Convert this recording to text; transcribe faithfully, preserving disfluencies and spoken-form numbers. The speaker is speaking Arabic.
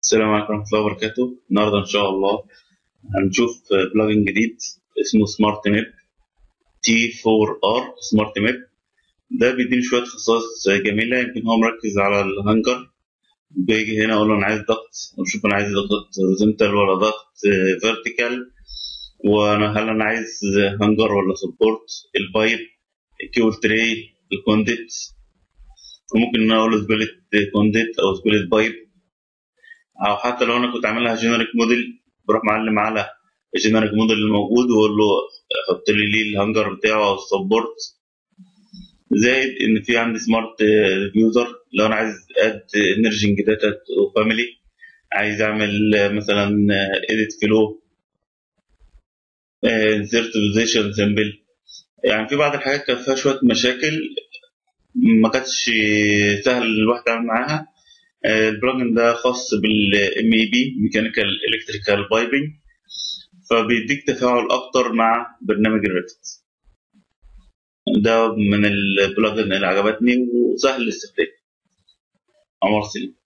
السلام عليكم ورحمة الله وبركاته. النهاردة إن شاء الله هنشوف بلجن جديد اسمه سمارت ماب تي فور ار سمارت ماب. ده بيديني شوية خصائص جميلة. يمكن هو مركز على الهانجر. بيجي هنا أقول له أنا عايز ضغط، وأشوف أنا عايز ضغط هوريزونتال ولا ضغط فيرتيكال، وأنا هل أنا عايز هانجر ولا سبورت، البايب، الكيبل تري، الكونديت، وممكن إن أنا أقول له سبلت كونديت أو سبلت بايب. او حتى لو انا كنت عاملها جينيريك موديل، بروح معلم على الجينيريك موديل الموجود واقول له حط لي ليه الهانجر بتاعه او السبورت. زائد ان في عندي سمارت يوزر، لو انا عايز اد انرجينج داتا فاميلي، عايز اعمل مثلا اديت فلو، انسيرت بوزيشن سمبل. يعني في بعض الحاجات كان فيها شويه مشاكل ما كانتش سهل الواحد يتعامل معاها. البلجن ده خاص بالام اي بي ميكانيكال الكتريكال بايبنج، فبيديك تفاعل اكتر مع برنامج الريفت. ده من البلجن اللي عجبتني وسهل الاستخدام. عمر سليم.